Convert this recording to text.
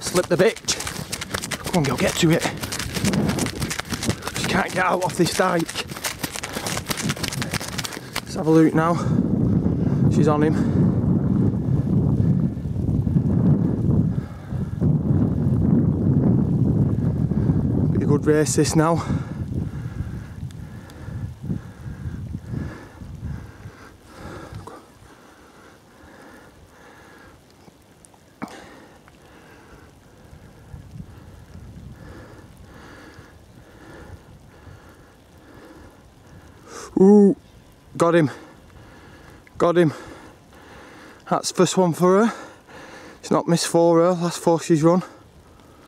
slip the bitch. Come on, girl, get to it. She can't get out off this dike. Let's have a look now. She's on him. Be a good race this now. Ooh, got him. Got him. That's first one for her. It's not missed for her, last 4 she's run.